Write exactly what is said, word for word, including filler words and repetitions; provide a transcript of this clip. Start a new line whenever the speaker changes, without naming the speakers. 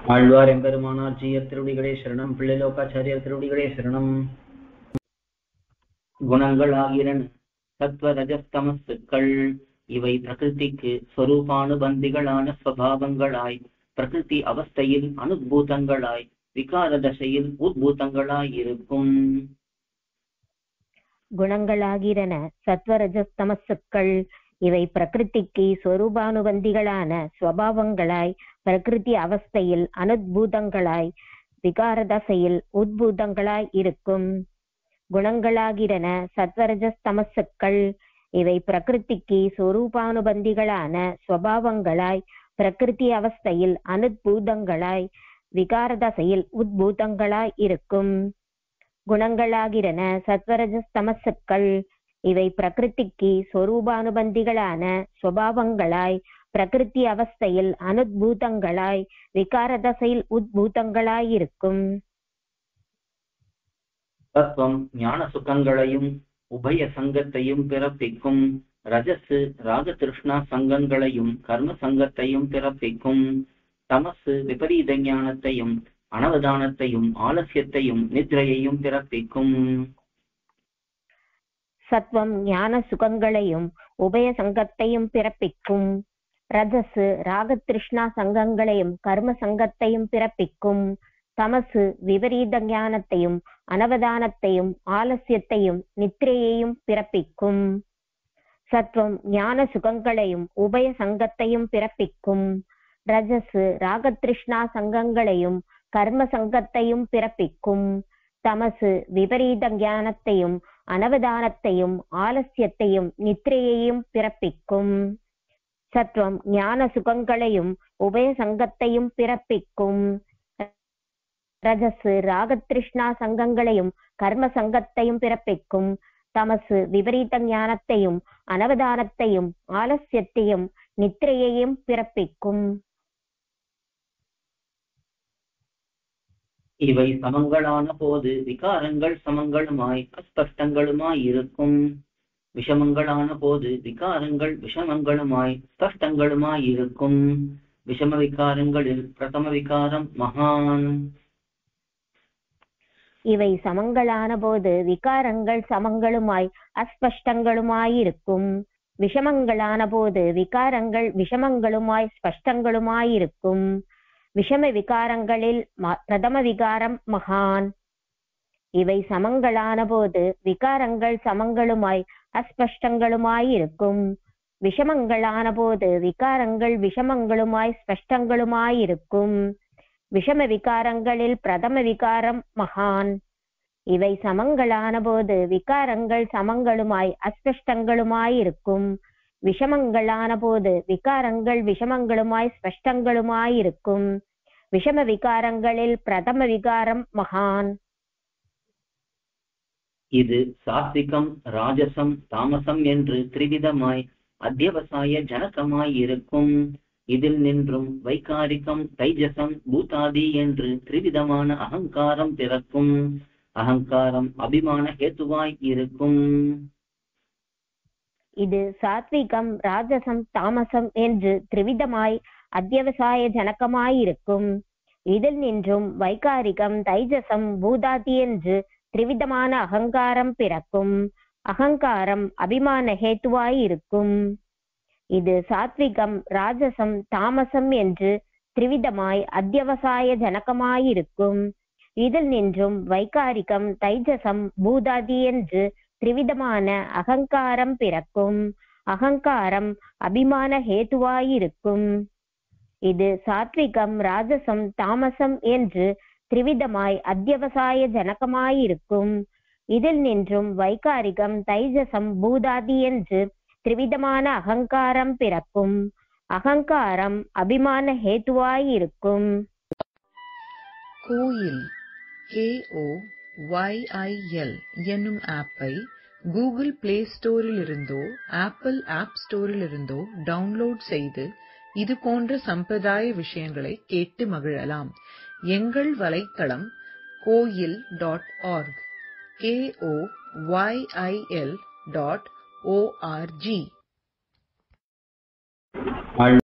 ஆழ்வார் எம்பெருமானார் ஜீயர் திருவடிகளே சரணம். பிள்ளைலோகாச்சாரியர் திருவடிகளே சரணம். குணங்களாகிரன் சத்வ ரஜஸ்தமசுக்கள் இவை பிரகிருதிக்கு ஸ்வரூபானுபந்திகளான ஸ்வபாவங்களாய், பிரகிருதி அவஸ்தையில் அனுபூதங்களாய், விகார தசையில் உத்பூதங்களாய் இருக்கும்.
குணங்களாகிறன சத்வரஜஸ்தமசுக்கள் இவை பிரகிருதிக்கு ஸ்வரூபானுபந்திகளான ஸ்வபாவங்களாய், பிரகிருதி அவஸ்தையில் அனுத்பூதங்களாய், விகாரதசையில் உத்பூதங்களாய் இருக்கும். குணங்களாகிறன சத்வரஜஸ்தமசுக்கள் இவை பிரகிருதிக்கு ஸ்வரூபானுபந்திகளான ஸ்வபாவங்களாய், பிரகிருதி அவஸ்தையில் அனுத்பூதங்களாய், விகாரதசையில் உத்பூதங்களாய் இருக்கும். குணங்களாகிறன சத்வரஜஸ்தமசுக்கள் இவை பிரகிருதிக்கு ஸ்வரூபானுபந்திகளான ஸ்வபாவங்களாய், பிரகிருதி அவஸ்தையில் அனுத்பூதங்களாய், விகாரதசையில் உத்பூதங்களாய் இருக்கும்.
தத்துவம் ஞான சுகங்களையும் உபய சங்கத்தையும் பிறப்பிக்கும். ரஜசு ராக திருஷ்ணா சங்கங்களையும் கர்ம சங்கத்தையும் பிறப்பிக்கும். தமசு விபரீத ஞானத்தையும் அனவதானத்தையும் ஆலசியத்தையும் நித்ரையையும் பிறப்பிக்கும்.
சத்வம் ஞான சுகங்களையும் உபய சங்கத்தையும் பிறப்பிக்கும். ரஜசு ராகத்ருஷ்ணா சங்கங்களையும் கர்ம சங்கத்தையும் பிறப்பிக்கும். தமசு விபரீத ஞானத்தையும் அனவதானத்தையும் ஆலசியத்தையும் நித்ரையையும் பிறப்பிக்கும். சத்வம் ஞான சுகங்களையும் உபய சங்கத்தையும் பிறப்பிக்கும். ரஜசு ராகத்ருஷ்ணா சங்கங்களையும் கர்ம சங்கத்தையும் பிறப்பிக்கும். தமசு விபரீத ஞானத்தையும் அனவதானத்தையும் ஆலசியத்தையும் நித்ரையையும் பிறப்பிக்கும். சத்வம் ஞான சுகங்களையும் உபய சங்கத்தையும் பிறப்பிக்கும். ரஜசு ராகத்ருஷ்ணா சங்கங்களையும் கர்ம சங்கத்தையும் பிறப்பிக்கும். தமசு விபரீத ஞானத்தையும் அனவதானத்தையும் ஆலசியத்தையும் நித்ரையையும் பிறப்பிக்கும்.
இவை சமங்களான போது விகாரங்கள் சமங்களுமாய் அஸ்பஷ்டங்களுமாய் இருக்கும். விஷமங்களான போது விகாரங்கள் விஷமங்களுமாய் ஸ்பஷ்டங்களுமாய் இருக்கும். விஷம விகாரங்களில் பிரதம விகாரம் மகான்.
இவை சமங்களான போது விகாரங்கள் சமங்களுமாய் அஸ்பஷ்டங்களுமாயிருக்கும். விஷமங்களான போது விகாரங்கள் விஷமங்களுமாய் ஸ்பஷ்டங்களுமாயிருக்கும். விஷம விகாரங்களில் பிரதம விகாரம் மகான். இவை சமங்களான போது விகாரங்கள் சமங்களுமாய் அஸ்பஷ்டங்களுமாயிருக்கும். விஷமங்களான போது விகாரங்கள் விஷமங்களுமாய் ஸ்பஷ்டங்களுமாயிருக்கும். விஷம விகாரங்களில் பிரதம விகாரம் மகான். இவை சமங்களான போது விகாரங்கள் சமங்களுமாய் அஸ்பஷ்டங்களுமாயிருக்கும். விஷமங்களான போது விகாரங்கள் விஷமங்களுமாய் ஸ்பஷ்டங்களுமாயிருக்கும். விஷம விகாரங்களில் பிரதம விகாரம் மகான்.
இது சாத்விகம் ராஜசம் தாமசம் என்று திரிவிதமாய் அத்தியவசாய ஜனகமாய் இருக்கும். இதில் நின்றும் வைகாரிகம் தைஜசம் பூதாதி என்று திரிவிதமான அகங்காரம் பிறக்கும். அகங்காரம் அபிமான ஹேத்துவாய் இருக்கும்.
இது சாத்விகம் ராஜசம் தாமசம் என்று திரிவிதமாய் அத்தியவசாய ஜனகமாயிருக்கும். இதில் நின்றும் வைகாரிகம் தைஜசம் பூதாதி என்று திரிவிதமான அகங்காரம் பிறக்கும். அகங்காரம் அபிமான ஹேத்துவாயிருக்கும். இது சாத்விகம் ராஜசம் தாமசம் என்று திரிவிதமாய் அத்தியவசாய ஜனகமாயிருக்கும். இதில் நின்றும் வைகாரிகம் தைஜசம் பூதாதி என்று திரிவிதமான அகங்காரம் பிறக்கும். அகங்காரம் அபிமான ஹேத்துவாயிருக்கும். இது சாத்விகம் ராஜசம் தாமசம் என்று திரிவிதமாய் அத்தியவசாய ஜனகமாயிருக்கும். இதில் நின்றும் வைகாரிகம் தைஜசம் பூதாதி என்று திரிவிதமான அகங்காரம் பிறக்கும். அகங்காரம் அபிமான ஹேத்துவாயிருக்கும்.
கோயில் K O Y I L என்னும் ஆப்பை கூகுள் பிளே ஸ்டோரில் இருந்தோ ஆப்பிள் ஆப் ஸ்டோரில் இருந்தோ டவுன்லோட் செய்து இது போன்ற சம்பிரதாய விஷயங்களை கேட்டு மகிழலாம். எங்கள் வலைத்தளம் கோயில் dot org K O Y I L dot O R G.